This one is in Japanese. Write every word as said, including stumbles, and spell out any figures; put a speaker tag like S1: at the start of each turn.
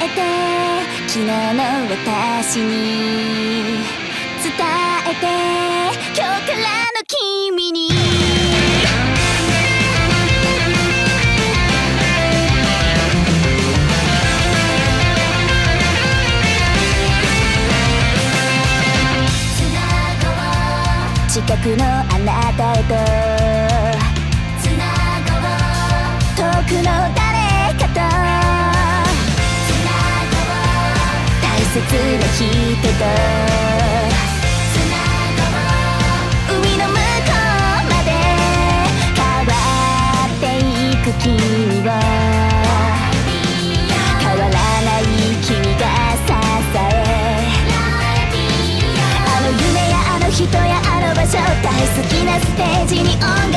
S1: えて昨日の私に伝えて今日からの君に近くのあなたへとつながろう遠くの誰かとつながろう大切な人とつながろう海の向こうまで変わっていく君を変わらない君が支えあの夢やあの人やあの場所大好きなステージに音楽